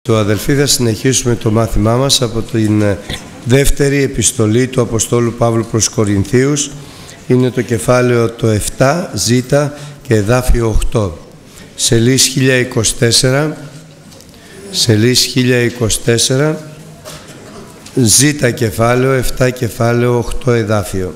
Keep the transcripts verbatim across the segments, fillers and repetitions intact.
Το αδελφοί, θα συνεχίσουμε το μάθημά μας από την δεύτερη επιστολή του Αποστόλου Παύλου προς Κορινθίους. Είναι το κεφάλαιο το επτά, Ζ και εδάφιο οκτώ. Σελίς χίλια είκοσι τέσσερα, σελίς χίλια είκοσι τέσσερα, Ζ κεφάλαιο, επτά κεφάλαιο, οκτώ εδάφιο.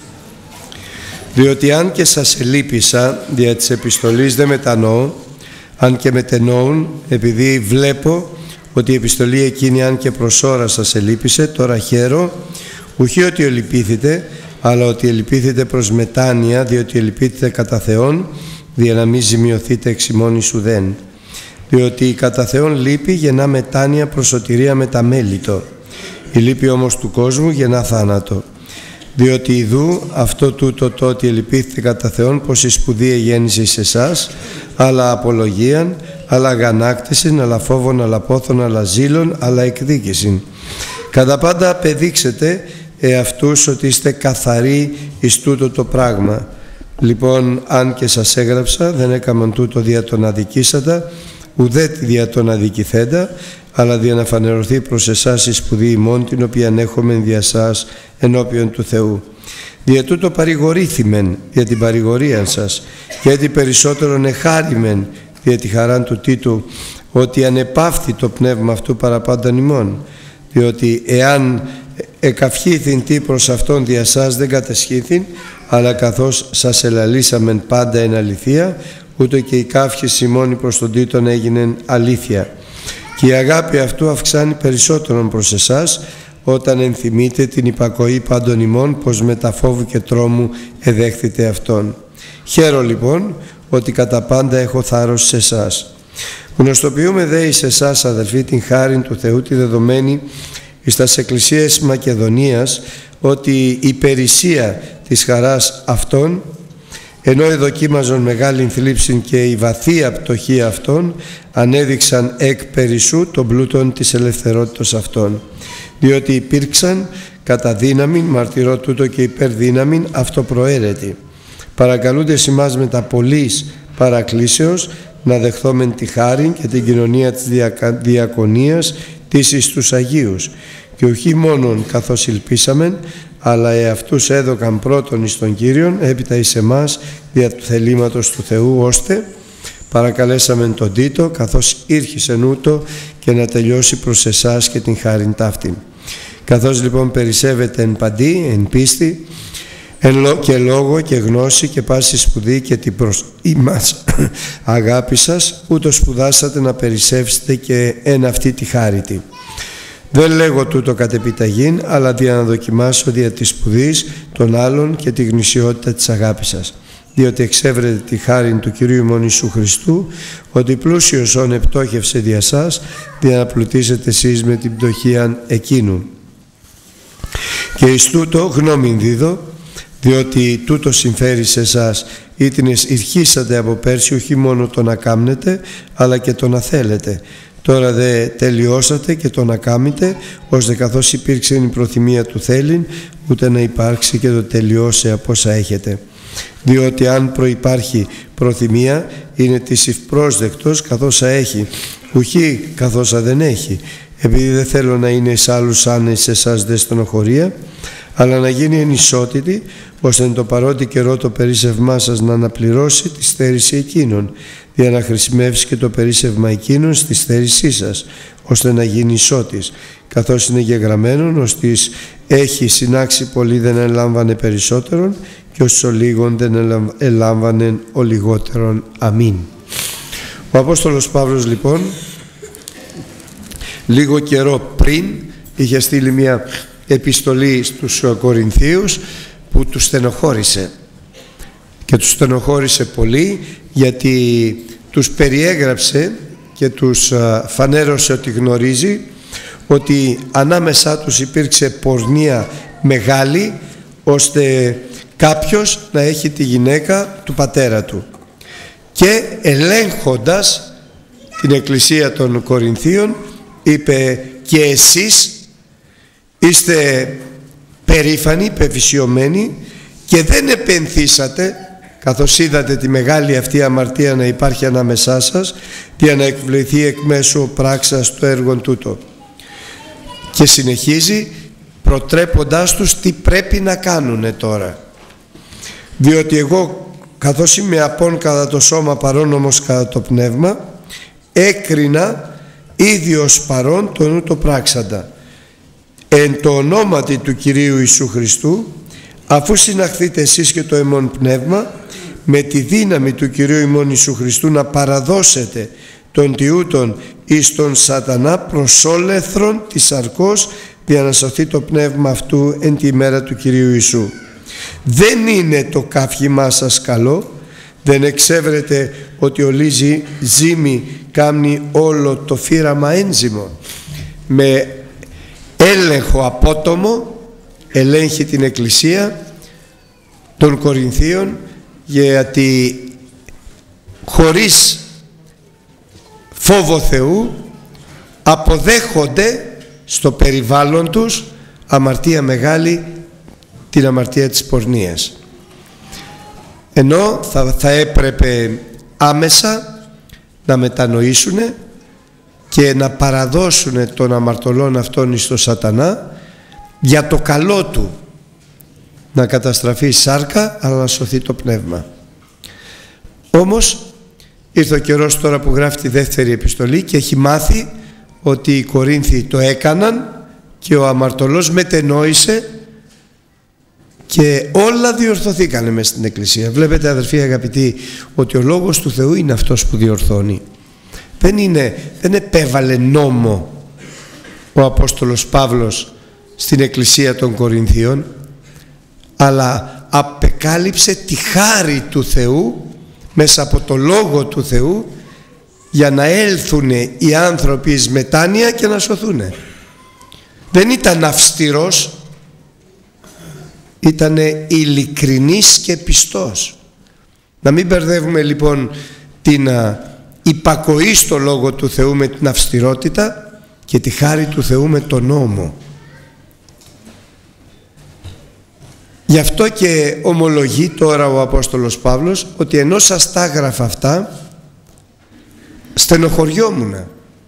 Διότι αν και σας ελείπησα δια της επιστολής δεν μετανοώ, αν και μετενοούν, επειδή βλέπω ότι η επιστολή εκείνη αν και προς ώρα σας ελείπησε, τώρα χαίρο, ουχή ότι ελυπήθητε, αλλά ότι ελυπήθητε προς μετάνοια, διότι ελυπήθητε κατά Θεόν, δια να μην ζημιωθείτε εξ ημών εις ουδέν. Διότι η κατά Θεόν λύπη γεννά μετάνοια προς σωτηρία μεταμέλητο, η λύπη όμως του κόσμου γεννά θάνατο. Διότι ιδού αυτό τούτο το ότι ελυπήθητε κατά Θεόν, πως η σπουδή γέννησε σε εσάς, αλλά απολογίαν, αλλά αγανάκτησιν, αλλά φόβον, αλλά πόθον, αλλά ζήλων, αλλά εκδίκησιν. Κατά πάντα απεδείξετε εαυτούς ότι είστε καθαροί εις τούτο το πράγμα. Λοιπόν, αν και σας έγραψα, δεν έκαμαν τούτο δια τον αδικήσαντα, ουδέ δια τον αδικηθέντα, αλλά δια να φανερωθεί προς εσάς η σπουδή ημών, την οποία έχουμε δια σας ενώπιον του Θεού. Δια τούτο παρηγορήθημεν για την παρηγορία σας, και έτσι περισσότερον εχάριμεν δια τη χαράν του Τίτου, ότι ανεπαύθη το πνεύμα αυτού παραπάντων ημών. Διότι εάν εκαυχήθην τι προς αυτόν δια σας δεν κατεσχήθην, αλλά καθώς σας ελαλήσαμεν πάντα εν αληθεία, ούτω και η καύχηση ημών προς τον Τίτον έγινεν αλήθεια. Και η αγάπη αυτού αυξάνει περισσότερον προς εσάς, όταν ενθυμείτε την υπακοή πάντων ημών, πως μετά φόβου και τρόμου εδέχθητε αυτόν. Χαίρο λοιπόν ότι κατά πάντα έχω θάρρος σε εσάς. Γνωστοποιούμε δε εις εσάς, αδελφοί, την χάριν του Θεού τη δεδομένη εις τας εκκλησίες Μακεδονίας, ότι η περισσία της χαράς αυτών, ενώ εδοκίμαζον μεγάλην θλίψην και η βαθία πτωχή αυτών, ανέδειξαν εκ περισσού τον πλούτον της ελευθερότητος αυτών. Διότι υπήρξαν κατά δύναμην, μαρτυρώ τούτο και υπερδύναμην αυτοπροαίρετη. Παρακαλούνται σημάς με τα πολλής παρακλήσεως να δεχθόμεν τη χάριν και την κοινωνία της διακονίας της εις τους Αγίους, και όχι μόνον καθώς ελπίσαμεν, αλλά εαυτούς έδωκαν πρώτον εις τον Κύριον, έπειτα εις εμάς δια του θελήματος του Θεού, ώστε παρακαλέσαμεν τον Τίτο καθώς ήρχισεν ούτω και να τελειώσει προς εσάς και την χάριν ταύτην. Καθώς λοιπόν περισσεύετε εν παντή, εν πίστη, εν και λόγο και γνώση και πάση σπουδή και την προς ημάς αγάπη σας, ούτω σπουδάσατε να περισσεύσετε και εν αυτή τη χάριτη. Δεν λέγω τούτο κατ' επιταγήν, αλλά δια να δοκιμάσω δια της σπουδής των άλλων και τη γνησιότητα της αγάπης σας. Διότι εξέβρετε τη χάριν του Κυρίου ημών Ιησού Χριστού, ότι πλούσιος όν επτόχευσε δια σας, δια να πλουτίσετε εσείς με την πτωχίαν εκείνου. Και εις τούτο γνώμην δίδω, διότι τούτο συμφέρει σε εσάς, ήτινες ηρχίσατε από πέρσι όχι μόνο το να κάμνετε, αλλά και το να θέλετε. Τώρα δε τελειώσατε και το να κάμετε, ώστε καθώς υπήρξε η προθυμία του θέλειν, ούτε να υπάρξει και το τελειώσει από όσα έχετε. Διότι αν προϋπάρχει προθυμία, είναι της ευπρόσδεκτος καθώς έχει, ουχή καθώς δεν έχει, επειδή δεν θέλω να είναι εις άλλους αν σε εσάς δε στενοχωρία, αλλά να γίνει εν ισότητη, ώστε εν το παρόντι καιρό το περίσσευμά σας να αναπληρώσει τη στέρηση εκείνων, για να χρησιμεύσει και το περίσσευμα εκείνων στη στέρησή σας, ώστε να γίνει ισότης, καθώς είναι γεγραμμένον, ώστις έχει συνάξει πολύ δεν ελάμβανε περισσότερον, και όσο λίγον δεν ελάμβανε ο λιγότερον. Αμήν. Ο Απόστολος Παύλος λοιπόν λίγο καιρό πριν είχε στείλει μια επιστολή στους Κορινθίους που τους στενοχώρησε, και τους στενοχώρησε πολύ, γιατί τους περιέγραψε και τους φανέρωσε ότι γνωρίζει ότι ανάμεσά τους υπήρξε πορνεία μεγάλη, ώστε κάποιος να έχει τη γυναίκα του πατέρα του. Και ελέγχοντας την εκκλησία των Κορινθίων είπε, και εσείς είστε περήφανοι, πεφυσιωμένοι, και δεν επενθήσατε καθώς είδατε τη μεγάλη αυτή αμαρτία να υπάρχει ανάμεσά σας, για να εκβληθεί εκ μέσω πράξας το έργο τούτο. Και συνεχίζει προτρέποντάς τους τι πρέπει να κάνουνε τώρα. Διότι εγώ, καθώς είμαι απόν κατά το σώμα, παρόν όμως κατά το πνεύμα, έκρινα ίδιος παρόν τον ούτω πράξαντα. Εν το ονόματι του Κυρίου Ιησού Χριστού, αφού συναχθείτε εσείς και το εμών πνεύμα, με τη δύναμη του Κυρίου ημών Ιησού Χριστού να παραδώσετε τον τιούτον εις τον σατανά προς όλεθρον της σαρκός, για να σωθεί το πνεύμα αυτού εν τη μέρα του Κυρίου Ιησού. Δεν είναι το καύχημά σας καλό, δεν εξέβρετε ότι ολίζει ζύμη κάμνει όλο το φύραμα ένζυμο. Με έλεγχο απότομο ελέγχει την Εκκλησία των Κορινθίων, γιατί χωρίς φόβο Θεού αποδέχονται στο περιβάλλον τους αμαρτία μεγάλη, την αμαρτία της πορνείας. Ενώ θα, θα έπρεπε άμεσα να μετανοήσουν και να παραδώσουν τον αμαρτωλόν αυτόν εις τον σατανά, για το καλό του να καταστραφεί η σάρκα, αλλά να σωθεί το πνεύμα. Όμως ήρθε ο καιρός τώρα που γράφει τη δεύτερη επιστολή και έχει μάθει ότι οι Κορίνθιοι το έκαναν και ο αμαρτωλός μετενόησε και όλα διορθωθήκανε μες στην Εκκλησία. Βλέπετε, αδερφοί αγαπητοί, ότι ο Λόγος του Θεού είναι αυτός που διορθώνει. Δεν είναι, δεν επέβαλε νόμο ο Απόστολος Παύλος στην Εκκλησία των Κορινθίων, αλλά απεκάλυψε τη χάρη του Θεού μέσα από το Λόγο του Θεού, για να έλθουν οι άνθρωποι εις μετάνοια και να σωθούν. Δεν ήταν αυστηρός, ήταν ειλικρινής και πιστός. Να μην μπερδεύουμε λοιπόν την υπακοή στο Λόγο του Θεού με την αυστηρότητα και τη χάρη του Θεού με τον νόμο. Γι' αυτό και ομολογεί τώρα ο Απόστολος Παύλος ότι ενώ σας τα έγραφα αυτά, στενοχωριόμουνα.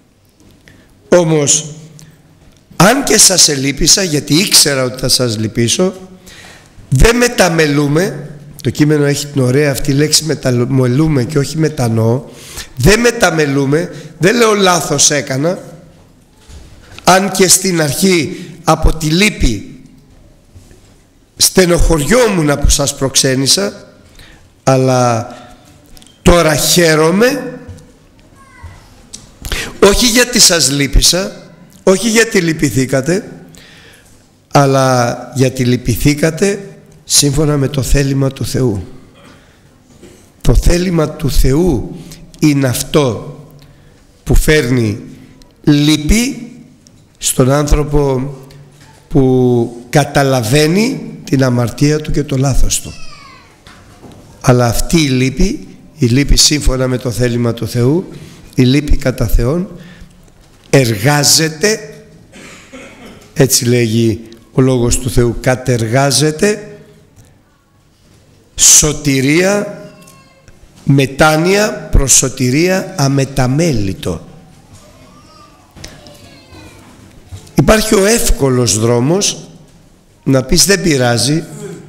Όμως αν και σας ελείπησα, γιατί ήξερα ότι θα σας λυπήσω, δεν μεταμελούμε. Το κείμενο έχει την ωραία αυτή λέξη μεταμελούμε και όχι μετανοώ. Δεν μεταμελούμε, δεν λέω λάθος έκανα, αν και στην αρχή από τη λύπη στενοχωριόμουν που σας προξένησα, αλλά τώρα χαίρομαι, όχι γιατί σας λύπησα, όχι γιατί λυπηθήκατε, αλλά γιατί λυπηθήκατε σύμφωνα με το θέλημα του Θεού. Το θέλημα του Θεού είναι αυτό που φέρνει λύπη στον άνθρωπο που καταλαβαίνει την αμαρτία του και το λάθος του. Αλλά αυτή η λύπη, η λύπη σύμφωνα με το θέλημα του Θεού, η λύπη κατά Θεόν, εργάζεται, έτσι λέγει ο Λόγος του Θεού, κατεργάζεται σωτηρία, μετάνοια προς σωτηρία αμεταμέλητο. Υπάρχει ο εύκολος δρόμος να πεις δεν πειράζει,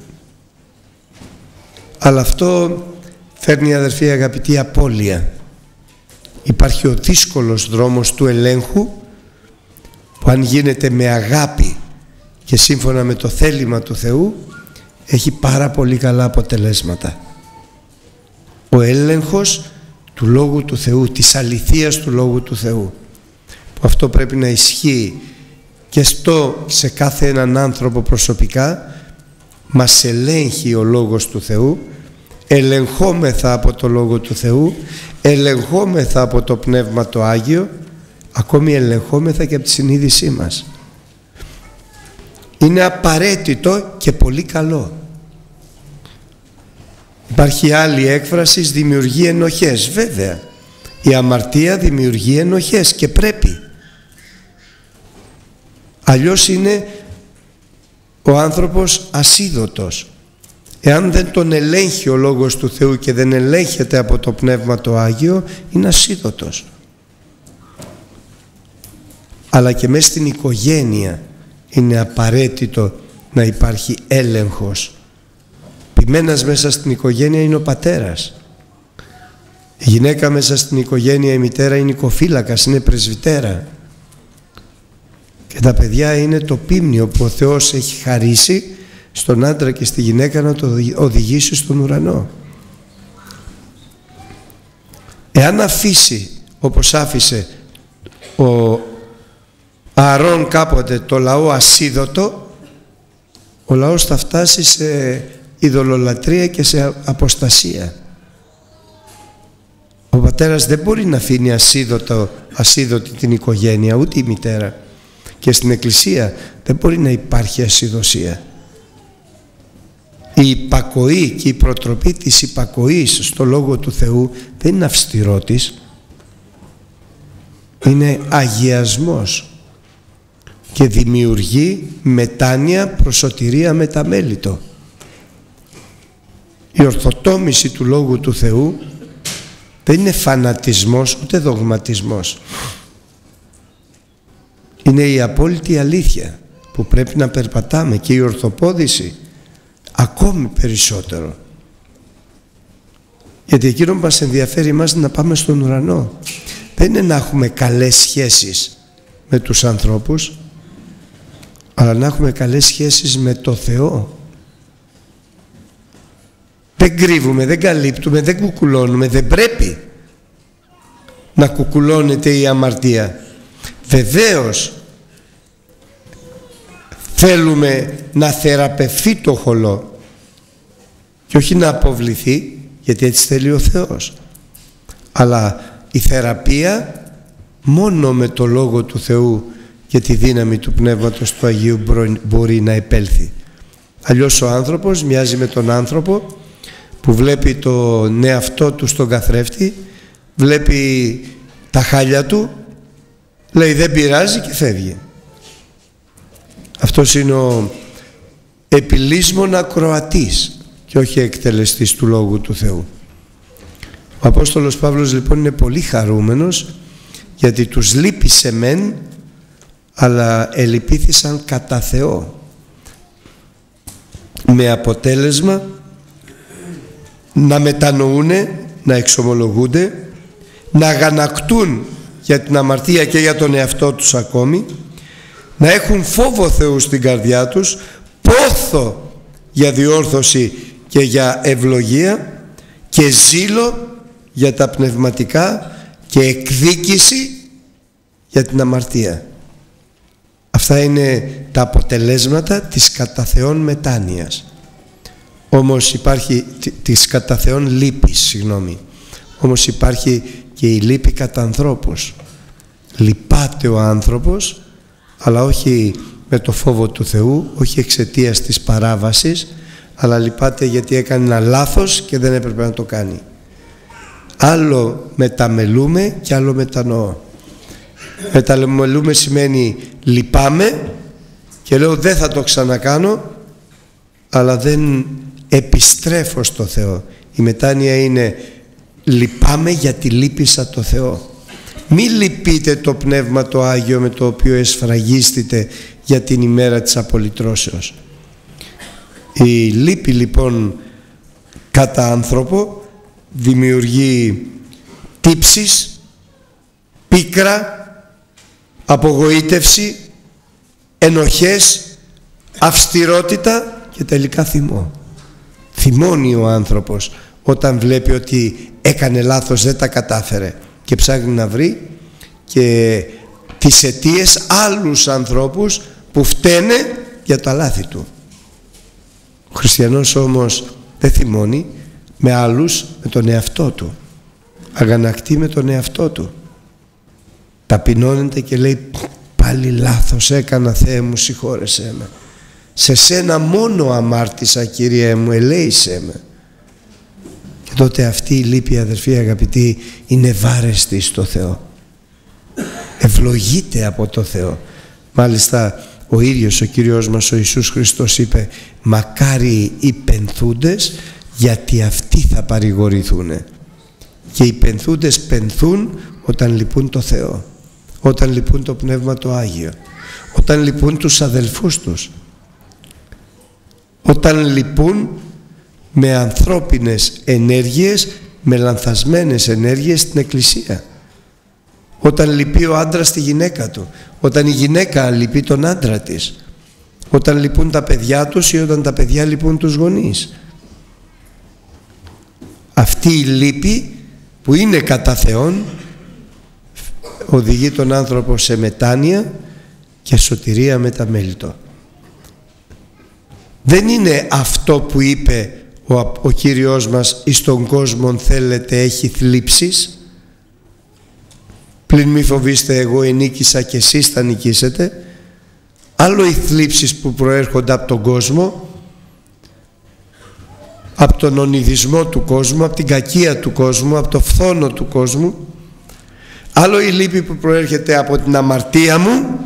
αλλά αυτό φέρνει, αδερφοί αγαπητοί, απώλεια. Υπάρχει ο δύσκολος δρόμος του ελέγχου, που αν γίνεται με αγάπη και σύμφωνα με το θέλημα του Θεού, έχει πάρα πολύ καλά αποτελέσματα. Ο έλεγχος του Λόγου του Θεού, της αληθείας του Λόγου του Θεού, που αυτό πρέπει να ισχύει και στο, σε κάθε έναν άνθρωπο προσωπικά. Μας ελέγχει ο Λόγος του Θεού, ελεγχόμεθα από το Λόγο του Θεού, ελεγχόμεθα από το Πνεύμα το Άγιο, ακόμη ελεγχόμεθα και από τη συνείδησή μας. Είναι απαραίτητο και πολύ καλό. Υπάρχει άλλη έκφραση, δημιουργεί ενοχές. Βέβαια, η αμαρτία δημιουργεί ενοχές και πρέπει. Αλλιώς είναι ο άνθρωπος ασίδωτος. Εάν δεν τον ελέγχει ο Λόγος του Θεού και δεν ελέγχεται από το Πνεύμα το Άγιο, είναι ασίδωτος. Αλλά και μέσα στην οικογένεια είναι απαραίτητο να υπάρχει έλεγχος. Ποιμένας μέσα στην οικογένεια είναι ο πατέρας. Η γυναίκα μέσα στην οικογένεια, η μητέρα, είναι οικοφύλακας, είναι πρεσβυτέρα. Και τα παιδιά είναι το πίμνιο που ο Θεός έχει χαρίσει στον άντρα και στη γυναίκα να το οδηγήσει στον ουρανό. Εάν αφήσει, όπως άφησε ο Ααρών κάποτε, το λαό ασίδωτο, ο λαός θα φτάσει σε ειδωλολατρία και σε αποστασία. Ο πατέρας δεν μπορεί να αφήνει ασίδωτο, ασίδωτη την οικογένεια, ούτε η μητέρα. Και στην Εκκλησία δεν μπορεί να υπάρχει ασίδωσία. Η υπακοή και η προτροπή της υπακοής στο Λόγο του Θεού δεν είναι αυστηρότης, είναι αγιασμός και δημιουργεί μετάνοια προς σωτηρία μεταμέλητο. Η ορθοτόμηση του Λόγου του Θεού δεν είναι φανατισμός ούτε δογματισμός. Είναι η απόλυτη αλήθεια που πρέπει να περπατάμε, και η ορθοπόδηση ακόμη περισσότερο. Γιατί εκείνο που μας ενδιαφέρει εμάς είναι να πάμε στον ουρανό. Δεν είναι να έχουμε καλές σχέσεις με τους ανθρώπους, αλλά να έχουμε καλές σχέσεις με το Θεό. Δεν κρύβουμε, δεν καλύπτουμε, δεν κουκουλώνουμε. Δεν πρέπει να κουκουλώνεται η αμαρτία. Βεβαίως θέλουμε να θεραπευθεί το χολό και όχι να αποβληθεί, γιατί έτσι θέλει ο Θεός. Αλλά η θεραπεία μόνο με το Λόγο του Θεού και τη δύναμη του Πνεύματος του Αγίου μπορεί να επέλθει. Αλλιώς ο άνθρωπος μοιάζει με τον άνθρωπο που βλέπει τον εαυτό του στον καθρέφτη, βλέπει τα χάλια του, λέει δεν πειράζει και φεύγει. Αυτός είναι ο επιλύσμων ακροατής και όχι εκτελεστής του Λόγου του Θεού. Ο Απόστολος Παύλος λοιπόν είναι πολύ χαρούμενος, γιατί τους λύπησε μεν, αλλά ελυπήθησαν κατά Θεό, με αποτέλεσμα να μετανοούνε, να εξομολογούνται, να αγανακτούν για την αμαρτία και για τον εαυτό τους ακόμη, να έχουν φόβο Θεού στην καρδιά τους, πόθο για διόρθωση και για ευλογία και ζήλο για τα πνευματικά και εκδίκηση για την αμαρτία. Αυτά είναι τα αποτελέσματα της κατά Θεόν μετάνοιας. Όμως υπάρχει της κατά Θεόν λύπης, συγγνώμη. Όμως υπάρχει και η λύπη κατά ανθρώπους. Λυπάται ο άνθρωπος, αλλά όχι με το φόβο του Θεού, όχι εξαιτίας της παράβασης, αλλά λυπάται γιατί έκανε ένα λάθος και δεν έπρεπε να το κάνει. Άλλο μεταμελούμε και άλλο μετανοώ. Μεταμελούμε σημαίνει λυπάμαι και λέω δεν θα το ξανακάνω, αλλά δεν επιστρέφω στο Θεό. Η μετάνοια είναι λυπάμαι γιατί λύπησα το Θεό. Μη λυπείτε το Πνεύμα το Άγιο με το οποίο εσφραγίστητε για την ημέρα της απολυτρώσεως. Η λύπη λοιπόν κατά άνθρωπο δημιουργεί τύψεις, πίκρα, απογοήτευση, ενοχές, αυστηρότητα και τελικά θυμό. Θυμώνει ο άνθρωπος όταν βλέπει ότι έκανε λάθος, δεν τα κατάφερε και ψάχνει να βρει και τις αιτίες άλλους ανθρώπους που φταίνε για τα λάθη του. Ο χριστιανός όμως δεν θυμώνει με άλλους, με τον εαυτό του. Αγανακτεί με τον εαυτό του. Ταπεινώνεται και λέει πάλι λάθος έκανα, Θεέ μου συγχώρεσέ με. Σε σένα μόνο αμάρτησα, Κύριε μου, ελέησέ με. Και τότε αυτή η λύπη, αδερφοί αγαπητοί, είναι βάρεστη στο Θεό. Ευλογείται από το Θεό. Μάλιστα ο ίδιος ο Κύριος μας ο Ιησούς Χριστός είπε μακάρι οι πενθούντες, γιατί αυτοί θα παρηγορηθούν. Και οι πενθούντες πενθούν όταν λυπούν το Θεό, όταν λυπούν το Πνεύμα το Άγιο, όταν λυπούν τους αδελφούς τους, όταν λυπούν με ανθρώπινες ενέργειες, με λανθασμένες ενέργειες στην Εκκλησία, όταν λυπεί ο άντρας τη γυναίκα του, όταν η γυναίκα λυπεί τον άντρα της, όταν λυπούν τα παιδιά τους ή όταν τα παιδιά λυπούν τους γονείς. Αυτή η λύπη που είναι κατά Θεόν οδηγεί τον άνθρωπο σε μετάνοια και σωτηρία με τα μέλητο. Δεν είναι αυτό που είπε ο, ο Κύριος μας εις τον κόσμον θέλετε έχει θλίψεις, πλην μη φοβήστε εγώ ενίκησα και εσείς θα νικήσετε. Άλλο οι θλίψεις που προέρχονται από τον κόσμο, από τον ονειδισμό του κόσμου, από την κακία του κόσμου, από το φθόνο του κόσμου. Άλλο η λύπη που προέρχεται από την αμαρτία μου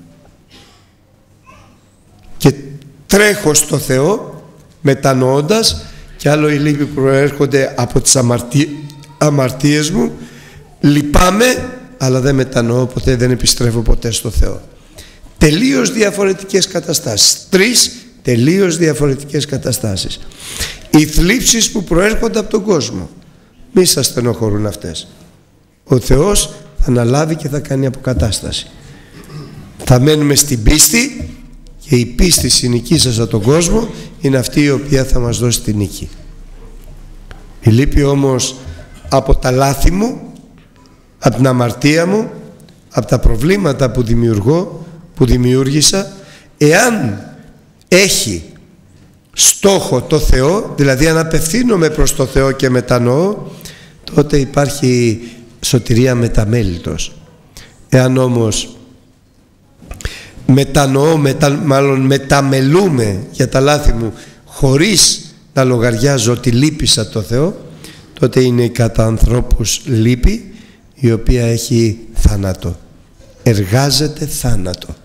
και τρέχω στο Θεό μετανοώντας, και άλλο η λύπη που προέρχονται από τις αμαρτί... αμαρτίες μου, λυπάμαι αλλά δεν μετανοώ ποτέ, δεν επιστρέφω ποτέ στο Θεό. Τελείως διαφορετικές καταστάσεις, τρεις τελείως διαφορετικές καταστάσεις. Οι θλίψεις που προέρχονται από τον κόσμο, μη σας στενοχωρούν αυτές. Ο Θεός θα αναλάβει και θα κάνει αποκατάσταση. Θα μένουμε στην πίστη και η πίστη συνοικήσασα τον κόσμο είναι αυτή η οποία θα μας δώσει την νίκη. Η λύπη όμως από τα λάθη μου, από την αμαρτία μου, από τα προβλήματα που δημιουργώ, που δημιούργησα, εάν έχει στόχο το Θεό, δηλαδή αν απευθύνομαι προς το Θεό και μετανοώ, τότε υπάρχει σωτηρία μεταμέλητος. Εάν όμως μετανοώ, μετα, μάλλον μεταμελούμε για τα λάθη μου χωρίς να λογαριάζω ότι λύπησα το Θεό, τότε είναι η κατά ανθρώπους λύπη η οποία έχει θάνατο, εργάζεται θάνατο.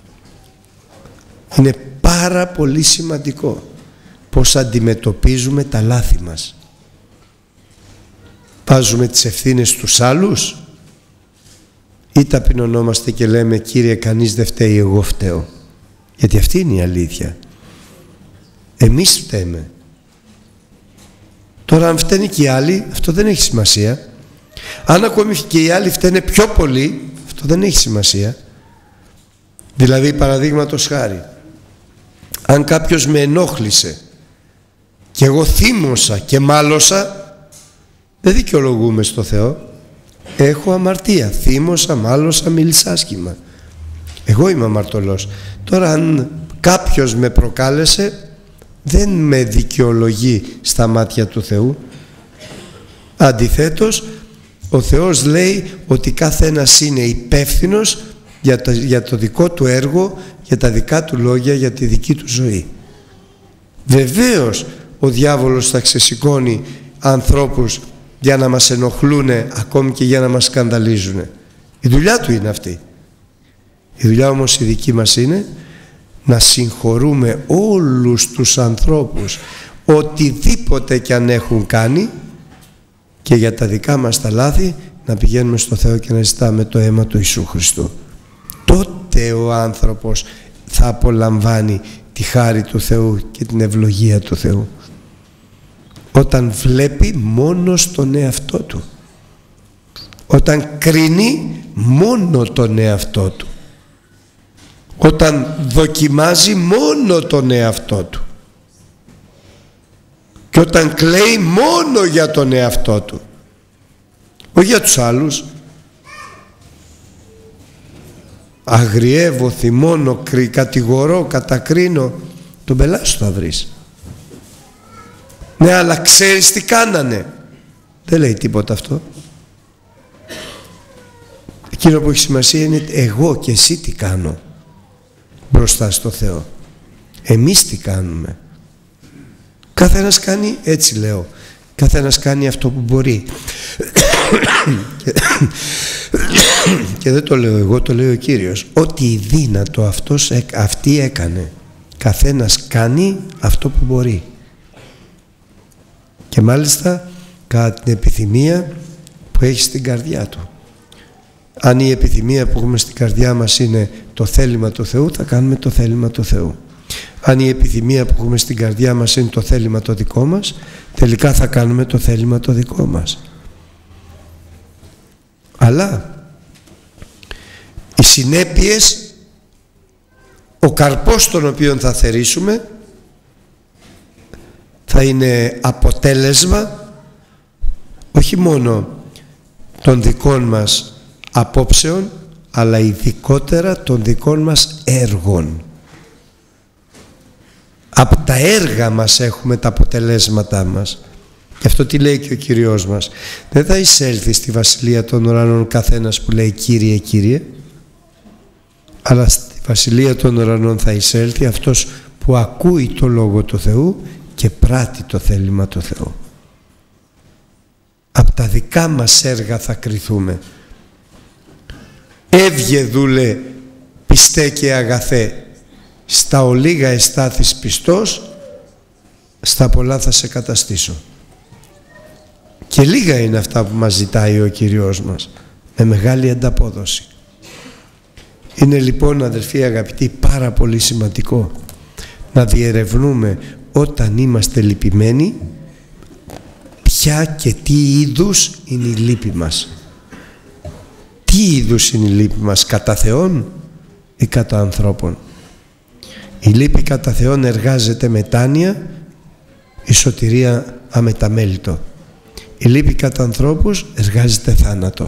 Είναι πάρα πολύ σημαντικό πώς αντιμετωπίζουμε τα λάθη μας. Βάζουμε τις ευθύνες στους άλλους ή ταπεινωνόμαστε και λέμε Κύριε κανείς δεν φταίει, εγώ φταίω? Γιατί αυτή είναι η αλήθεια. Εμείς φταίμε. Τώρα αν φταίνε και οι άλλοι, αυτό δεν έχει σημασία. Αν ακόμη και οι άλλοι φταίνε πιο πολύ, αυτό δεν έχει σημασία. Δηλαδή παραδείγματος χάρη, αν κάποιος με ενόχλησε και εγώ θύμωσα και μάλωσα, δεν δικαιολογούμε στο Θεό. Έχω αμαρτία, θύμωσα, μάλωσα, μίλησα άσχημα. Εγώ είμαι αμαρτωλός. Τώρα αν κάποιος με προκάλεσε, δεν με δικαιολογεί στα μάτια του Θεού. Αντιθέτως, ο Θεός λέει ότι κάθε ένας είναι υπεύθυνος για το, για το δικό του έργο, για τα δικά του λόγια, για τη δική του ζωή. Βεβαίως ο διάβολος θα ξεσηκώνει ανθρώπους για να μας ενοχλούν, ακόμη και για να μας σκανδαλίζουν. Η δουλειά του είναι αυτή. Η δουλειά όμως η δική μας είναι να συγχωρούμε όλους τους ανθρώπους οτιδήποτε κι αν έχουν κάνει, και για τα δικά μας τα λάθη να πηγαίνουμε στο Θεό και να ζητάμε το αίμα του Ιησού Χριστού. Τότε ο άνθρωπος θα απολαμβάνει τη χάρη του Θεού και την ευλογία του Θεού. Όταν βλέπει μόνο στον εαυτό του, όταν κρίνει μόνο τον εαυτό του, όταν δοκιμάζει μόνο τον εαυτό του και όταν κλαίει μόνο για τον εαυτό του, όχι για τους άλλους. Αγριεύω, θυμώνω, κατηγορώ, κατακρίνω, τον πελάτη σου θα βρεις. Ναι, αλλά ξέρεις τι κάνανε? Δεν λέει τίποτα αυτό. Εκείνο που έχει σημασία είναι εγώ και εσύ τι κάνω μπροστά στο Θεό. Εμείς τι κάνουμε? Κάθε ένας κάνει, έτσι λέω, Καθένας κάνει αυτό που μπορεί. Και δεν το λέω εγώ, το λέει ο Κύριος. Ό,τι δύνατο αυτός, αυτή έκανε. Καθένας κάνει αυτό που μπορεί. Και μάλιστα κατά την επιθυμία που έχει στην καρδιά του. Αν η επιθυμία που έχουμε στην καρδιά μας είναι το θέλημα του Θεού, θα κάνουμε το θέλημα του Θεού. Αν η επιθυμία που έχουμε στην καρδιά μας είναι το θέλημα το δικό μας, τελικά θα κάνουμε το θέλημα το δικό μας. Αλλά οι συνέπειες, ο καρπός τον οποίο θα θερήσουμε, θα είναι αποτέλεσμα όχι μόνο των δικών μας απόψεων, αλλά ειδικότερα των δικών μας έργων. Από τα έργα μας έχουμε τα αποτελέσματά μας. Γι' αυτό τι λέει και ο Κυριός μας. Δεν θα εισέλθει στη Βασιλεία των Ουρανών καθένας που λέει Κύριε, Κύριε, αλλά στη Βασιλεία των Ουρανών θα εισέλθει αυτός που ακούει το Λόγο του Θεού και πράττει το θέλημα του Θεού. Από τα δικά μας έργα θα κριθούμε. Έβγε δούλε πιστέ και αγαθέ, στα ολίγα εστάθης πιστός, στα πολλά θα σε καταστήσω. Και λίγα είναι αυτά που μας ζητάει ο Κυριός μας, με μεγάλη ανταπόδοση. Είναι λοιπόν, αδελφοί αγαπητοί, πάρα πολύ σημαντικό να διερευνούμε όταν είμαστε λυπημένοι ποια και τι είδους είναι η λύπη μας. Τι είδους είναι η λύπη μας, κατά Θεόν ή κατά ανθρώπων? Η λύπη κατά Θεόν εργάζεται μετάνοια, η σωτηρία αμεταμέλητο. Η λύπη κατά ανθρώπους εργάζεται θάνατο.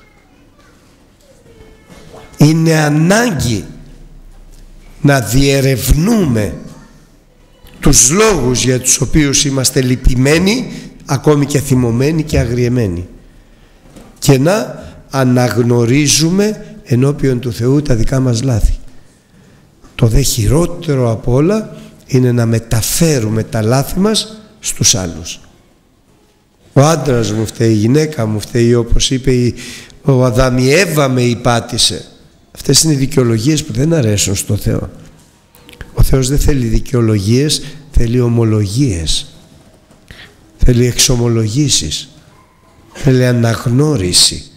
Είναι ανάγκη να διερευνούμε τους λόγους για τους οποίους είμαστε λυπημένοι, ακόμη και θυμωμένοι και αγριεμένοι, και να αναγνωρίζουμε ενώπιον του Θεού τα δικά μας λάθη. Το δε χειρότερο απ' όλα είναι να μεταφέρουμε τα λάθη μας στους άλλους. Ο άντρας μου φταίει, η γυναίκα μου φταίει, όπως είπε ο Αδάμ, η Εύα με υπάτησε. Αυτές είναι οι δικαιολογίες που δεν αρέσουν στο Θεό. Ο Θεός δεν θέλει δικαιολογίες, θέλει ομολογίες, θέλει εξομολογήσεις, θέλει αναγνώριση.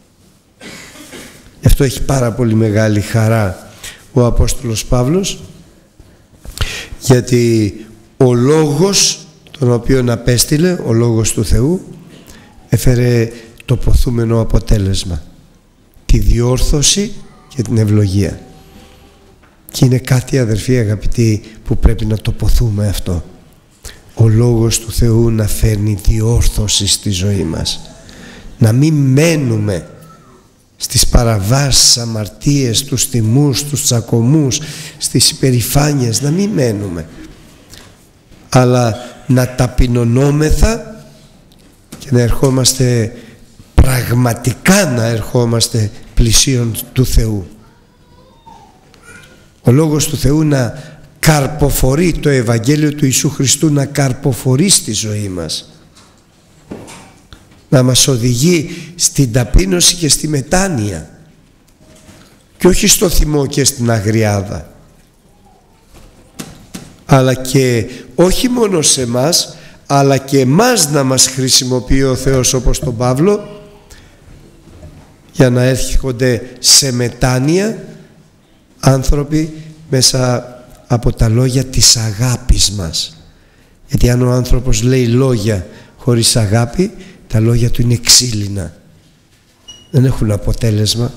Γι' αυτό έχει πάρα πολύ μεγάλη χαρά ο Απόστολος Παύλος, γιατί ο λόγος τον οποίον απέστειλε, ο λόγος του Θεού, έφερε το ποθούμενο αποτέλεσμα, τη διόρθωση και την ευλογία. Και είναι κάτι, αδερφοί αγαπητοί, που πρέπει να το ποθούμε αυτό. Ο λόγος του Θεού να φέρνει διόρθωση στη ζωή μας, να μην μένουμε στις παραβάσεις, αμαρτίες, τους θυμούς, τους τσακωμούς, στις υπερηφάνειες, να μην μένουμε, αλλά να ταπεινωνόμεθα και να ερχόμαστε, πραγματικά να ερχόμαστε πλησίον του Θεού. Ο λόγος του Θεού να καρποφορεί, το Ευαγγέλιο του Ιησού Χριστού να καρποφορεί στη ζωή μας, να μας οδηγεί στην ταπείνωση και στη μετάνοια, και όχι στο θυμό και στην αγριάδα, αλλά και όχι μόνο σε μας, αλλά και εμάς να μας χρησιμοποιεί ο Θεός, όπως τον Παύλο, για να έρχονται σε μετάνοια άνθρωποι μέσα από τα λόγια της αγάπης μας. Γιατί αν ο άνθρωπος λέει λόγια χωρίς αγάπη, τα λόγια του είναι ξύλινα, δεν έχουν αποτέλεσμα.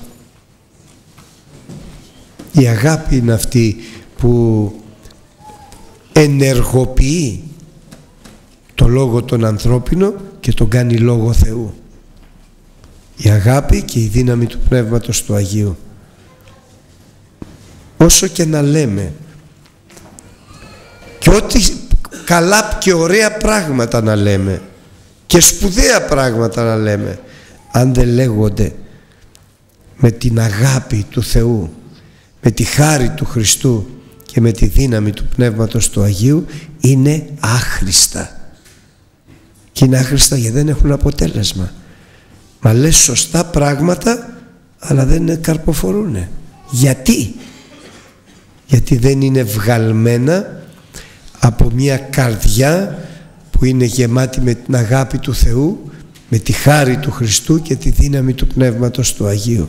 Η αγάπη είναι αυτή που ενεργοποιεί το λόγο τον ανθρώπινο και τον κάνει λόγο Θεού. Η αγάπη και η δύναμη του Πνεύματος του Αγίου. Όσο και να λέμε και ό,τι καλά και ωραία πράγματα να λέμε και σπουδαία πράγματα να λέμε, αν δεν λέγονται με την αγάπη του Θεού, με τη χάρη του Χριστού και με τη δύναμη του Πνεύματος του Αγίου, είναι άχρηστα. και είναι άχρηστα γιατί δεν έχουν αποτέλεσμα. Μα λες σωστά πράγματα αλλά δεν καρποφορούνε. Γιατί? Γιατί δεν είναι βγαλμένα από μια καρδιά που είναι γεμάτη με την αγάπη του Θεού, με τη χάρη του Χριστού και τη δύναμη του Πνεύματος του Αγίου.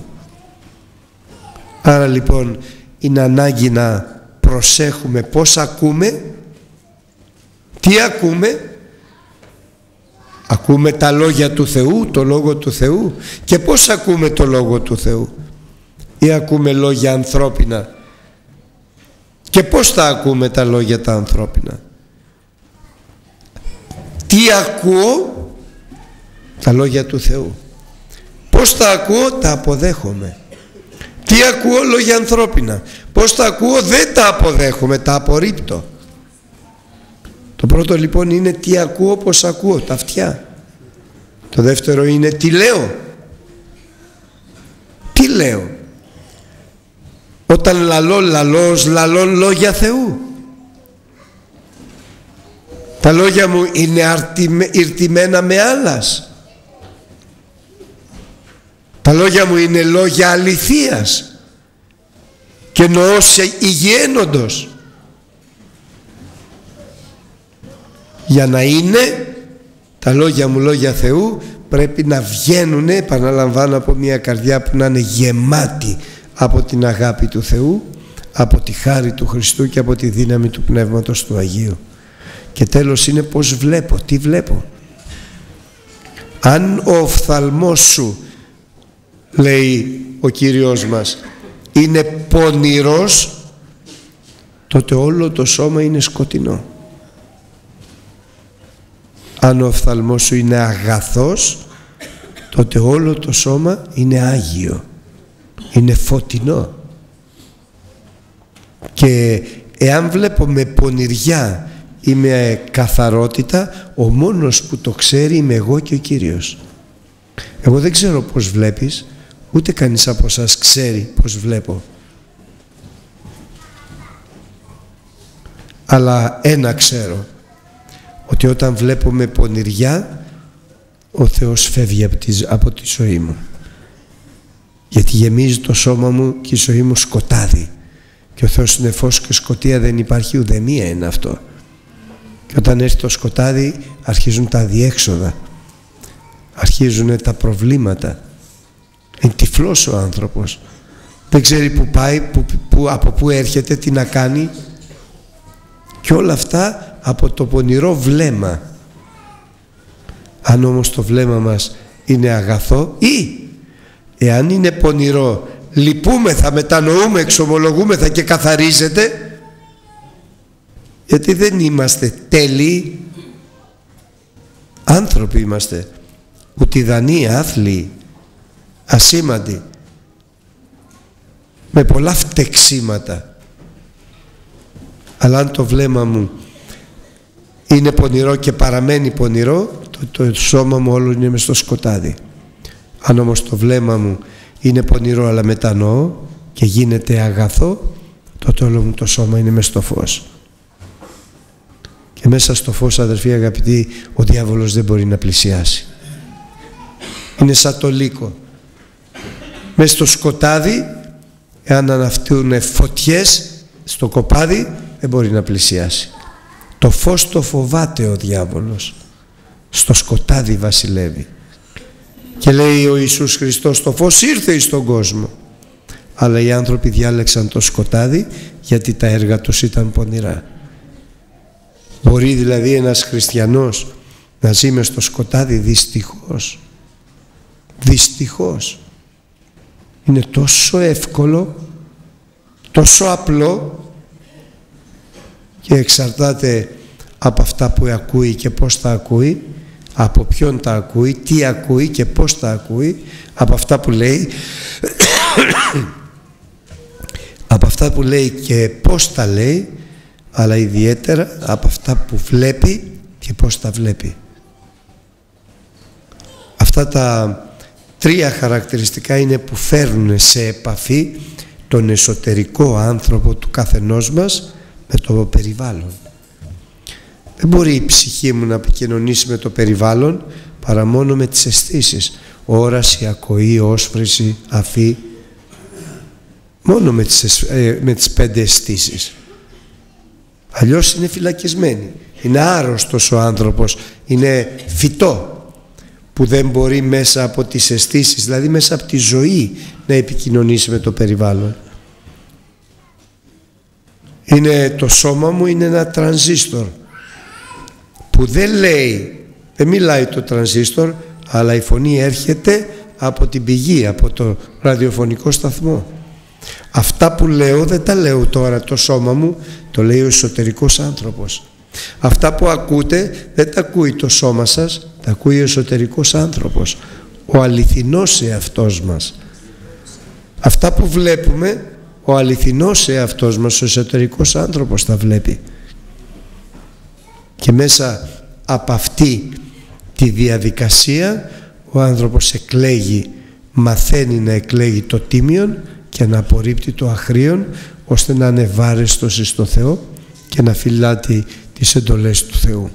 Άρα λοιπόν είναι ανάγκη να προσέχουμε πώς ακούμε. Τι ακούμε? Ακούμε τα λόγια του Θεού, το Λόγο του Θεού. Και πώς ακούμε το Λόγο του Θεού? Ή ακούμε λόγια ανθρώπινα? Και πώς θα ακούμε τα λόγια τα ανθρώπινα? Τι ακούω? Τα λόγια του Θεού. Πώς τα ακούω? Τα αποδέχομαι. Τι ακούω? Λόγια ανθρώπινα. Πώς τα ακούω? Δεν τα αποδέχομαι, τα απορρίπτω. Το πρώτο λοιπόν είναι τι ακούω, πώς ακούω, τα αυτιά. Το δεύτερο είναι τι λέω. Τι λέω? Όταν λαλώ, λαλώ ως λαλών λόγια Θεού. Τα λόγια μου είναι ηρτημένα με άλλας. Τα λόγια μου είναι λόγια αληθείας και νοός υγιένοντος. Για να είναι τα λόγια μου λόγια Θεού πρέπει να βγαίνουν, επαναλαμβάνω, από μια καρδιά που να είναι γεμάτη από την αγάπη του Θεού, από τη χάρη του Χριστού και από τη δύναμη του Πνεύματος του Αγίου. Και τέλος είναι πως βλέπω. Τι βλέπω? Αν ο οφθαλμός σου, λέει ο Κύριος μας, είναι πονηρός, τότε όλο το σώμα είναι σκοτεινό. Αν ο οφθαλμός σου είναι αγαθός, τότε όλο το σώμα είναι άγιο, είναι φωτεινό. Και εάν βλέπω με πονηριά ή με καθαρότητα, ο μόνος που το ξέρει είμαι εγώ και ο Κύριος. Εγώ δεν ξέρω πώς βλέπεις, ούτε κανείς από σας ξέρει πώς βλέπω. Αλλά ένα ξέρω, ότι όταν βλέπω με πονηριά, ο Θεός φεύγει από τη, από τη ζωή μου. Γιατί γεμίζει το σώμα μου και η ζωή μου σκοτάδι. Και ο Θεός είναι φως και σκοτία, δεν υπάρχει ουδεμία, είναι αυτό. Και όταν έρθει το σκοτάδι αρχίζουν τα αδιέξοδα, αρχίζουν τα προβλήματα. Είναι τυφλός ο άνθρωπος, δεν ξέρει που πάει, που, που, από πού έρχεται, τι να κάνει, και όλα αυτά από το πονηρό βλέμμα. Αν όμως το βλέμμα μας είναι αγαθό, ή εάν είναι πονηρό, λυπούμεθα, μετανοούμε, εξομολογούμεθα και καθαρίζεται, γιατί δεν είμαστε τέλειοι άνθρωποι, είμαστε ουτιδανοί, άθλιοι, ασήμαντοι, με πολλά φτεξίματα. Αλλά αν το βλέμμα μου είναι πονηρό και παραμένει πονηρό, το, το σώμα μου όλο είναι μες στο σκοτάδι. Αν όμως το βλέμμα μου είναι πονηρό αλλά μετανοώ και γίνεται αγαθό, τότε όλο μου το σώμα είναι μες στο φως. Και μέσα στο φως, αδερφοί αγαπητοί, ο διάβολος δεν μπορεί να πλησιάσει. Είναι σαν το λύκο. Μες στο σκοτάδι, εάν αναφτούν φωτιές στο κοπάδι, δεν μπορεί να πλησιάσει. Το φως το φοβάται ο διάβολος. Στο σκοτάδι βασιλεύει. Και λέει ο Ιησούς Χριστός, το φως ήρθε εις τον κόσμο. Αλλά οι άνθρωποι διάλεξαν το σκοτάδι γιατί τα έργα τους ήταν πονηρά. Μπορεί δηλαδή ένας χριστιανός να ζει μες στο σκοτάδι? Δυστυχώς. Δυστυχώς. Είναι τόσο εύκολο, τόσο απλό, και εξαρτάται από αυτά που ακούει και πώς τα ακούει, από ποιον τα ακούει, τι ακούει και πώς τα ακούει, από αυτά που λέει από αυτά που λέει και πώς τα λέει, αλλά ιδιαίτερα από αυτά που βλέπει και πώς τα βλέπει. Αυτά τα τρία χαρακτηριστικά είναι που φέρνουν σε επαφή τον εσωτερικό άνθρωπο του καθενός μας με το περιβάλλον. Δεν μπορεί η ψυχή μου να επικοινωνήσει με το περιβάλλον παρά μόνο με τις αισθήσεις. Όραση, ακοή, όσφρηση, αφή. Μόνο με τις, ε, με τις πέντε αισθήσεις. Αλλιώς είναι φυλακισμένη. Είναι άρρωστος ο άνθρωπος. Είναι φυτό που δεν μπορεί μέσα από τις αισθήσεις, δηλαδή μέσα από τη ζωή, να επικοινωνήσει με το περιβάλλον. Είναι, το σώμα μου είναι ένα τρανζίστορ που δεν λέει, δεν μιλάει το τρανζίστορ, αλλά η φωνή έρχεται από την πηγή, από το ραδιοφωνικό σταθμό. Αυτά που λέω δεν τα λέω τώρα το σώμα μου, το λέει ο εσωτερικός άνθρωπος. Αυτά που ακούτε δεν τα ακούει το σώμα σας, τα ακούει ο εσωτερικός άνθρωπος, ο αληθινός εαυτός μας. Αυτά που βλέπουμε, ο αληθινός εαυτός μας, ο εσωτερικός άνθρωπος τα βλέπει. Και μέσα από αυτή τη διαδικασία ο άνθρωπος εκλέγει, μαθαίνει να εκλέγει το τίμιον και να απορρίπτει το αχρήον, ώστε να είναι βάρεστος εις το Θεό και να φυλάτει τις εντολές του Θεού.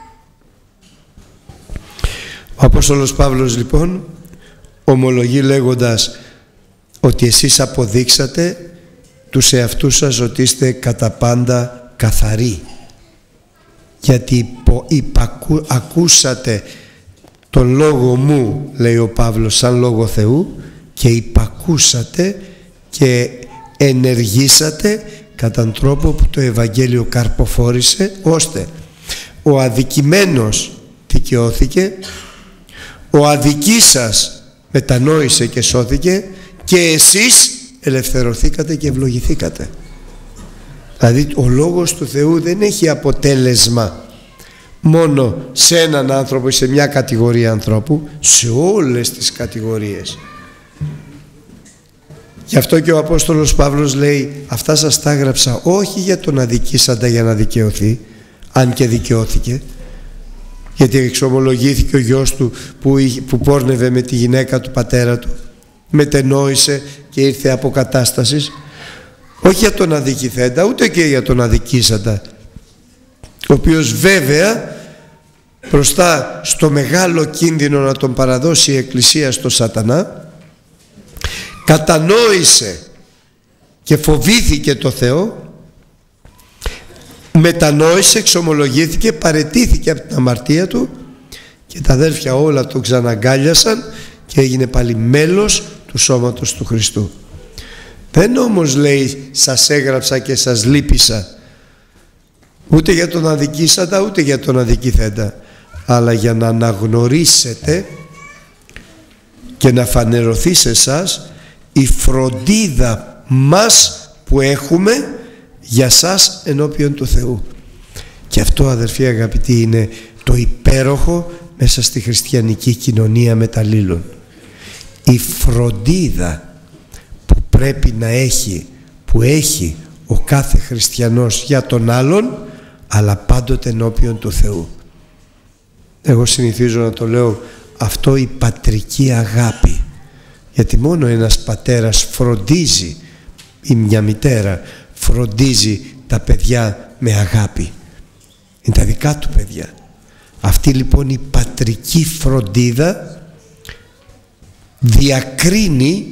Ο Απόστολος Παύλος λοιπόν ομολογεί λέγοντας ότι εσείς αποδείξατε τους εαυτούς σας ότι είστε κατά πάντα καθαροί, γιατί υπο, υπακού, ακούσατε τον λόγο μου, λέει ο Παύλος, σαν λόγο Θεού, και υπακούσατε και ενεργήσατε κατά τρόπο που το Ευαγγέλιο καρποφόρησε, ώστε ο αδικημένος δικαιώθηκε, ο αδικής σας μετανόησε και σώθηκε, και εσείς ελευθερωθήκατε και ευλογηθήκατε. Δηλαδή ο λόγος του Θεού δεν έχει αποτέλεσμα μόνο σε έναν άνθρωπο ή σε μια κατηγορία ανθρώπου, σε όλες τις κατηγορίες. Γι' αυτό και ο Απόστολος Παύλος λέει, αυτά σας τα έγραψα όχι για τον αδικήσαντα για να δικαιωθεί, αν και δικαιώθηκε, γιατί εξομολογήθηκε ο γιος του που, που πόρνευε με τη γυναίκα του πατέρα του, μετενόησε και ήρθε αποκατάστασης. Όχι για τον αδικηθέντα, ούτε και για τον αδικήσαντα, ο οποίος βέβαια μπροστά στο μεγάλο κίνδυνο να τον παραδώσει η Εκκλησία στο σατανά, κατανόησε και φοβήθηκε το Θεό, μετανόησε, εξομολογήθηκε, παραιτήθηκε από την αμαρτία του, και τα αδέρφια όλα τον ξαναγκάλιασαν και έγινε πάλι μέλος του σώματος του Χριστού. Δεν όμως λέει σας έγραψα και σας λύπησα, ούτε για τον αδικήσαντα ούτε για τον αδικηθέντα, αλλά για να αναγνωρίσετε και να φανερωθεί σε εσάς η φροντίδα μας που έχουμε για σας ενώπιον του Θεού. Και αυτό, αδερφοί αγαπητοί, είναι το υπέροχο μέσα στη χριστιανική κοινωνία μεταλλήλων. Η φροντίδα που πρέπει να έχει, που έχει ο κάθε χριστιανός για τον άλλον, αλλά πάντοτε ενώπιον του Θεού. Εγώ συνηθίζω να το λέω αυτό, η πατρική αγάπη, γιατί μόνο ένας πατέρας φροντίζει, ή μια μητέρα φροντίζει τα παιδιά με αγάπη, είναι τα δικά του παιδιά. Αυτή λοιπόν η πατρική φροντίδα διακρίνει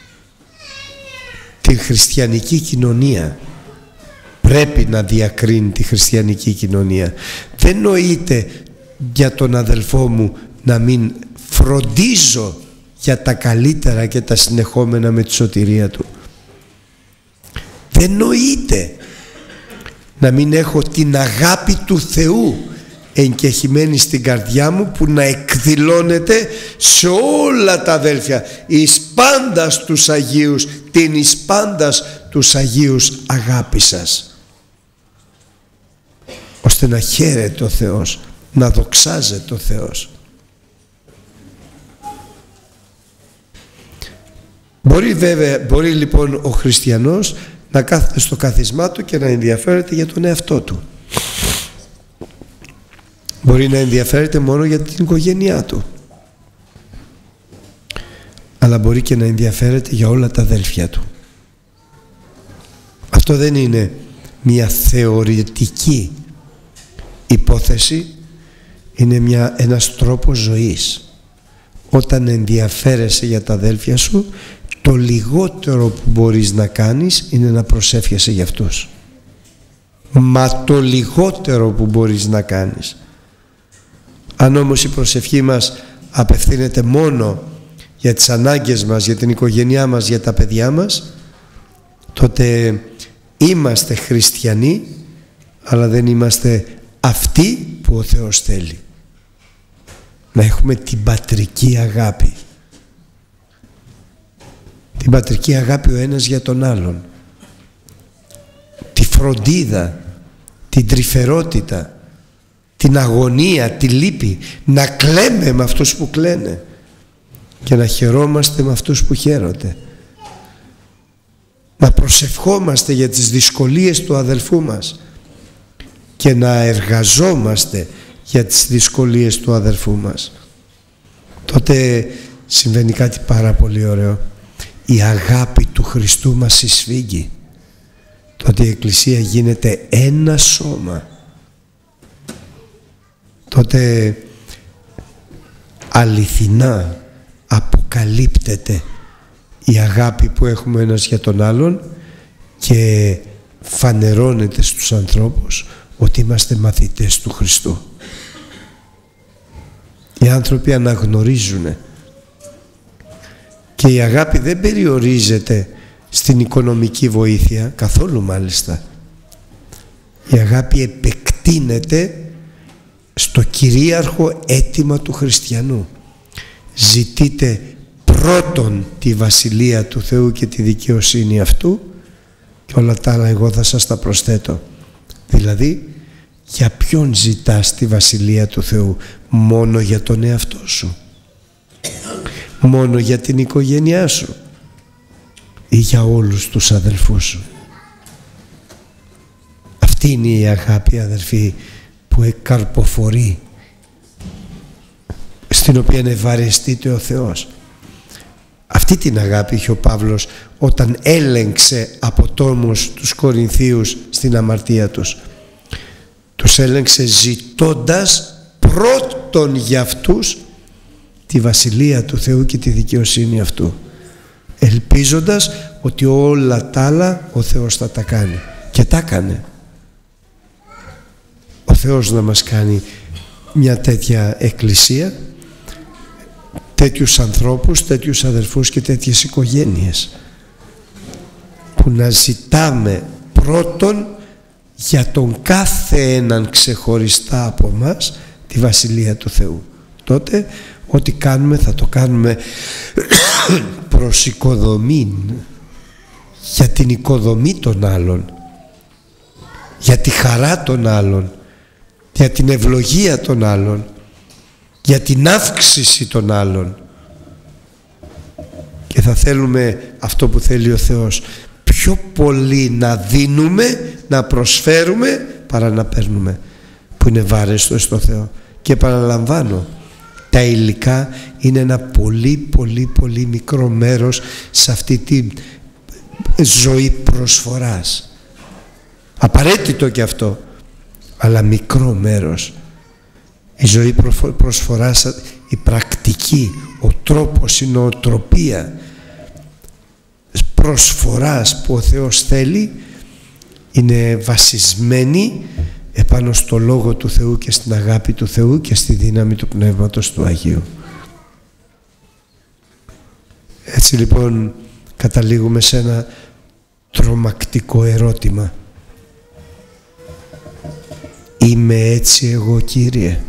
την χριστιανική κοινωνία. Πρέπει να διακρίνει τη χριστιανική κοινωνία. Δεν νοείται για τον αδελφό μου να μην φροντίζω για τα καλύτερα και τα συνεχόμενα με τη σωτηρία του. Δεν νοείται να μην έχω την αγάπη του Θεού εγκεχημένη στην καρδιά μου, που να εκδηλώνεται σε όλα τα αδέλφια, εις πάντας τους Αγίους, την εις πάντας τους Αγίους αγάπη σας, ώστε να χαίρεται ο Θεός, να δοξάζεται ο Θεός. Μπορεί βέβαια, μπορεί λοιπόν ο χριστιανός να κάθεται στο καθισμά του και να ενδιαφέρεται για τον εαυτό του. Μπορεί να ενδιαφέρεται μόνο για την οικογένειά του, αλλά μπορεί και να ενδιαφέρεται για όλα τα αδέλφια του. Αυτό δεν είναι μια θεωρητική υπόθεση, είναι μια, ένας τρόπος ζωής. Όταν ενδιαφέρεσαι για τα αδέλφια σου, το λιγότερο που μπορείς να κάνεις είναι να προσεύχεσαι για αυτούς. Μα το λιγότερο που μπορείς να κάνεις. Αν όμως η προσευχή μας απευθύνεται μόνο για τις ανάγκες μας, για την οικογένειά μας, για τα παιδιά μας, τότε είμαστε χριστιανοί, αλλά δεν είμαστε αυτοί που ο Θεός θέλει. Να έχουμε την πατρική αγάπη. Την πατρική αγάπη ο ένας για τον άλλον. Τη φροντίδα, την τρυφερότητα, την αγωνία, τη λύπη. Να κλαίμε με αυτούς που κλαίνε και να χαιρόμαστε με αυτούς που χαίρονται. Να προσευχόμαστε για τις δυσκολίες του αδελφού μας και να εργαζόμαστε για τις δυσκολίες του αδελφού μας. Τότε συμβαίνει κάτι πάρα πολύ ωραίο. Η αγάπη του Χριστού μας εισφίγγει. Τότε η Εκκλησία γίνεται ένα σώμα. Τότε αληθινά αποκαλύπτεται η αγάπη που έχουμε ένας για τον άλλον και φανερώνεται στους ανθρώπους ότι είμαστε μαθητές του Χριστού. Οι άνθρωποι αναγνωρίζουν, και η αγάπη δεν περιορίζεται στην οικονομική βοήθεια, καθόλου μάλιστα. Η αγάπη επεκτείνεται στο κυρίαρχο αίτημα του χριστιανού. Ζητείτε πρώτον τη βασιλεία του Θεού και τη δικαιοσύνη αυτού και όλα τα άλλα εγώ θα σας τα προσθέτω. Δηλαδή, για ποιον ζητάς τη βασιλεία του Θεού? Μόνο για τον εαυτό σου? Μόνο για την οικογένειά σου? Ή για όλους τους αδελφούς σου? Αυτή είναι η αγάπη, αδελφοί, που εκαρποφορεί, στην οποία ευαρεστείται ο Θεός. Αυτή την αγάπη είχε ο Παύλος όταν έλεγξε από τόμους τους Κορινθίους στην αμαρτία τους. Τους έλεγξε ζητώντας πρώτον για αυτούς τη βασιλεία του Θεού και τη δικαιοσύνη αυτού, ελπίζοντας ότι όλα τα άλλα ο Θεός θα τα κάνει. Και τα έκανε. Ο Θεός να μας κάνει μια τέτοια εκκλησία, τέτοιους ανθρώπους, τέτοιους αδελφούς και τέτοιες οικογένειες, που να ζητάμε πρώτον για τον κάθε έναν ξεχωριστά από μας τη βασιλεία του Θεού. Τότε ό,τι κάνουμε θα το κάνουμε προς οικοδομήν, για την οικοδομή των άλλων, για τη χαρά των άλλων, για την ευλογία των άλλων, για την αύξηση των άλλων. Και θα θέλουμε αυτό που θέλει ο Θεός, πιο πολύ να δίνουμε, να προσφέρουμε παρά να παίρνουμε, που είναι βάρεστο στο Θεό. Και επαναλαμβάνω, τα υλικά είναι ένα πολύ πολύ πολύ μικρό μέρος σε αυτή τη ζωή προσφοράς. Απαραίτητο και αυτό, αλλά μικρό μέρος. Η ζωή προσφοράς, η πρακτική, ο τρόπος, η νοοτροπία προσφοράς που ο Θεός θέλει είναι βασισμένη επάνω στο Λόγο του Θεού και στην αγάπη του Θεού και στη δύναμη του Πνεύματος του Αγίου. Έτσι λοιπόν καταλήγουμε σε ένα τρομακτικό ερώτημα. Είμαι έτσι εγώ, Κύριε?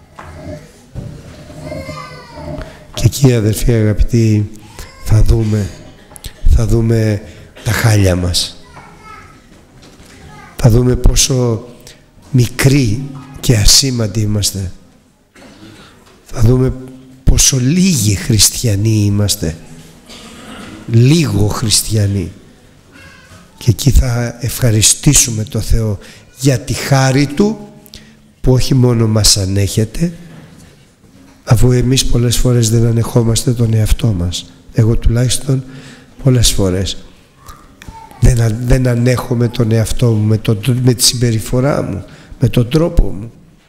Και εκεί, αδελφοί αγαπητοί, θα δούμε θα δούμε τα χάλια μας, θα δούμε πόσο μικροί και ασήμαντοι είμαστε, θα δούμε πόσο λίγοι χριστιανοί είμαστε, λίγο χριστιανοί, και εκεί θα ευχαριστήσουμε το Θεό για τη χάρη Του που όχι μόνο μας ανέχεται, αφού εμείς πολλές φορές δεν ανεχόμαστε τον εαυτό μας. Εγώ τουλάχιστον πολλές φορές δεν, δεν ανέχομαι τον εαυτό μου με, τον, με τη συμπεριφορά μου, με τον τρόπο μου.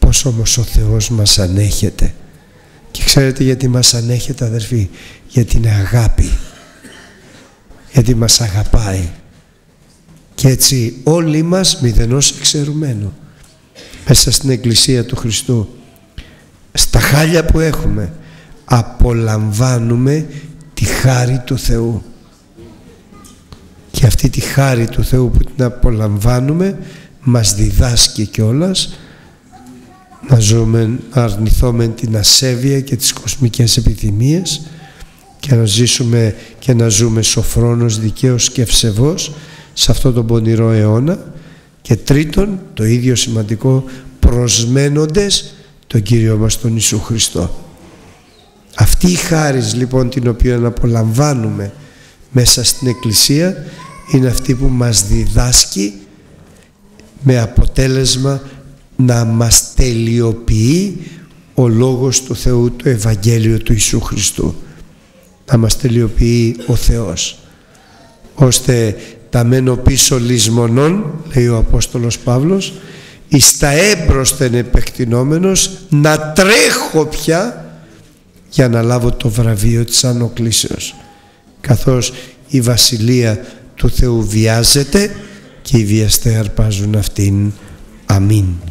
Πώς όμως ο Θεός μας ανέχεται. Και ξέρετε γιατί μας ανέχεται, αδερφοί? Γιατί είναι αγάπη. Γιατί μας αγαπάει. Και έτσι όλοι μας μηδενός εξαιρουμένου μέσα στην Εκκλησία του Χριστού, στα χάλια που έχουμε, απολαμβάνουμε τη χάρη του Θεού. Και αυτή τη χάρη του Θεού που την απολαμβάνουμε μας διδάσκει κιόλας να ζούμε, να αρνηθούμε την ασέβεια και τις κοσμικές επιθυμίες και να ζήσουμε και να ζούμε σοφρόνος, δικαίος και ευσεβός σε αυτόν τον πονηρό αιώνα. Και τρίτον, το ίδιο σημαντικό, προσμένοντες τον Κύριο μας τον Ιησού Χριστό. Αυτή η χάρις λοιπόν την οποία απολαμβάνουμε μέσα στην Εκκλησία είναι αυτή που μας διδάσκει, με αποτέλεσμα να μας τελειοποιεί ο Λόγος του Θεού, το Ευαγγέλιο του Ιησού Χριστού. Να μας τελειοποιεί ο Θεός, ώστε τα μένω πίσω λησμονών, λέει ο Απόστολος Παύλος, εις τα έμπροσθεν επεκτηνόμενος, να τρέχω πια για να λάβω το βραβείο της ανοκλήσεως, καθώς η Βασιλεία του Θεού βιάζεται και οι βιαστές αρπάζουν αυτήν. Αμήν.